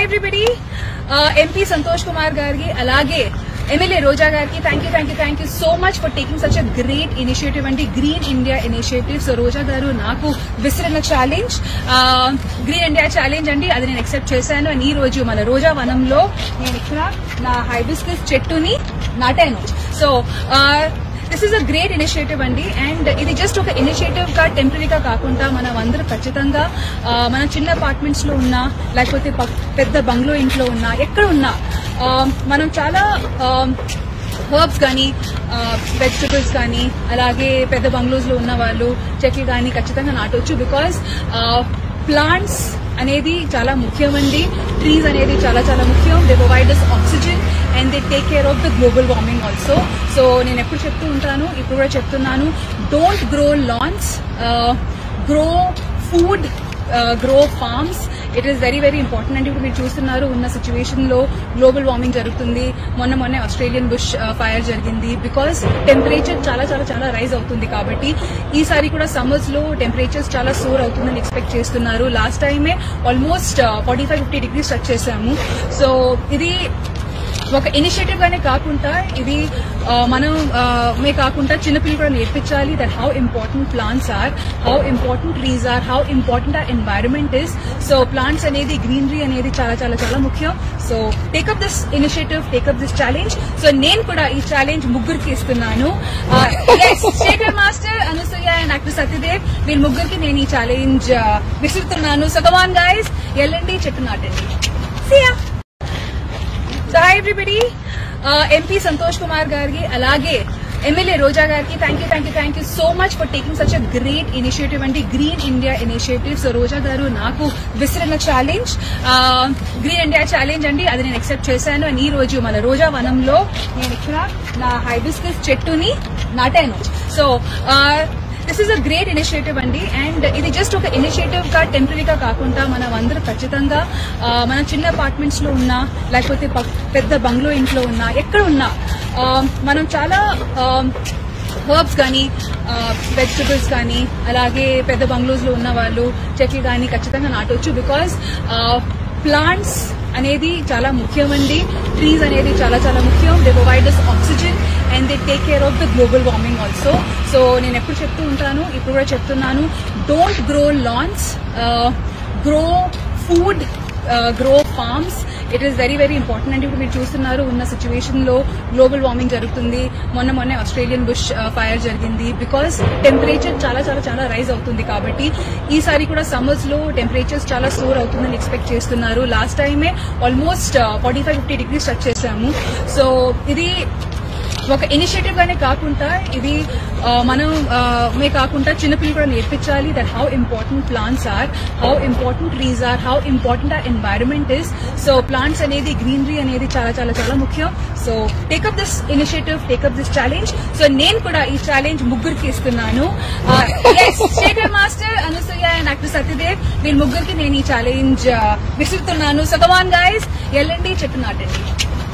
Hi everybody. MP Santosh Kumar Gargi, alage MLA Roja Gargi, thank you so much for taking such a great initiative and the Green India initiative. So Roja garu naku visirana challenge, Green India challenge andi adi nenu accept chesanu and ee roju mana Rojavanam lo nenu ikkada na hibiscus chettuni natanu. So this is a great initiative andi and ఇది just ఒక initiative గా టెంపరీగా కాకుండా మనం అందరూ ఖచ్చితంగా మన చిన్న అపార్ట్మెంట్స్ లో ఉన్నా లేకపోతే పెద్ద బంగ్లో ఇంట్లో ఉన్నా ఎక్కడ ఉన్నా మనం చాలా హర్బ్స్ కానీ వెజిటబుల్స్ కానీ అలాగే పెద్ద బంగ్లోస్ లో ఉన్న వాళ్ళు చెట్లు కానీ ఖచ్చితంగా నాటొచ్చు. బికాజ్ ప్లాంట్స్ అనేది చాలా ముఖ్యమండి. ట్రీస్ అనేది చాలా చాలా ముఖ్యం. They provide us oxygen and they take care of the global warming also. So నేను ఎప్పుడు చెప్తూ ఉంటాను, ఇప్పుడు కూడా చెప్తున్నాను, don't grow lawns, grow food, grow farms. It is very very important. అంటే ఇప్పుడు మీరు చూస్తున్నారు ఉన్న సిచ్యువేషన్ లో గ్లోబల్ వార్మింగ్ జరుగుతుంది. మొన్నే ఆస్ట్రేలియన్ బుష్ ఫైర్ జరిగింది. బికాస్ టెంపరేచర్ చాలా చాలా చాలా రైజ్ అవుతుంది. కాబట్టి ఈసారి కూడా సమ్మర్స్ లో టెంపరేచర్స్ చాలా సోర్ అవుతుందని ఎక్స్పెక్ట్ చేస్తున్నారు. లాస్ట్ టైమే ఆల్మోస్ట్ 45-50 degrees టచ్ చేశాము. సో ఇది ఒక ఇనిషియేటివ్ గానే కాకుండా ఇది మనం మే కాకుండా చిన్నపిల్లలు కూడా నేర్పించాలి that how important plants are, how important trees are, how important are environment is. So plants అనేది, గ్రీనరీ అనేది చాలా చాలా చాలా ముఖ్యం. So take up this initiative, take up this challenge. So నేను కూడా ఈ ఛాలెంజ్ ముగ్గురికి ఇస్తున్నాను. స్టేటర్ master Anasuya and actor Satyadev, వీళ్ళ ముగ్గురికి నేను ఈ ఛాలెంజ్ విసురుతున్నాను. సో కమ్ ఆన్ గైస్, వెళ్ళండి చెట్టు నాటండి. See ya. So hi everybody. MP Santosh Kumar Gargi, alage MLA Roja Gargi, thank you so much for taking such a great initiative and the Green India initiative. So Roja garu naku visirana challenge, Green India challenge andi adi nenu accept chesanu and ee roju mana Rojavanam lo nenu ikkada na hibiscus chettuni natanu. So this is a great initiative andi and ఇది just ఒక initiative గా టెంపరీగా కాకుండా మనం అందరూ ఖచ్చితంగా మన చిన్న అపార్ట్మెంట్స్ లో ఉన్నా లేకపోతే పెద్ద బంగ్లో ఇంట్లో ఉన్నా ఎక్కడ ఉన్నా మనం చాలా హర్బ్స్ కానీ వెజిటబుల్స్ కానీ అలాగే పెద్ద బంగ్లోస్ లో ఉన్న వాళ్ళు చెట్లు కానీ ఖచ్చితంగా నాటొచ్చు. బికాజ్ ప్లాంట్స్ అనేది చాలా ముఖ్యమండి. ట్రీస్ అనేది చాలా చాలా ముఖ్యం. They provide us oxygen and they take care of the global warming also. So నేను ఎప్పుడు చెప్తూ ఉంటాను, ఇప్పుడు కూడా చెప్తున్నాను, don't grow lawns, grow food, grow farms. It is very very important. అంటే ఇప్పుడు మీరు చూస్తున్నారు ఉన్న సిచ్యువేషన్ లో గ్లోబల్ వార్మింగ్ జరుగుతుంది. మొన్నే ఆస్ట్రేలియన్ బుష్ ఫైర్ జరిగింది. బికాస్ టెంపరేచర్ చాలా చాలా చాలా రైజ్ అవుతుంది. కాబట్టి ఈసారి కూడా సమ్మర్స్ లో టెంపరేచర్స్ చాలా సోర్ అవుతుందని ఎక్స్పెక్ట్ చేస్తున్నారు. లాస్ట్ టైమే ఆల్మోస్ట్ 45-50 degrees టచ్ చేశాము. సో ఇది ఒక ఇనిషియేటివ్ గానే కాకుండా ఇది మనం మే కాకుండా చిన్నపిల్లలు కూడా నేర్పించాలి that how important plants are, how important trees are, how important are environment is. So plants అనేది, గ్రీనరీ అనేది చాలా చాలా చాలా ముఖ్యం. So take up this initiative, take up this challenge. So నేను కూడా ఈ ఛాలెంజ్ ముగ్గురికి ఇస్తున్నాను. స్టేటర్ master Anasuya and actor Satyadev, వీళ్ళ ముగ్గురికి నేను ఈ ఛాలెంజ్ విసురుతున్నాను. సో కమ్ ఆన్ గైస్, వెళ్ళండి చెట్టు నాటండి.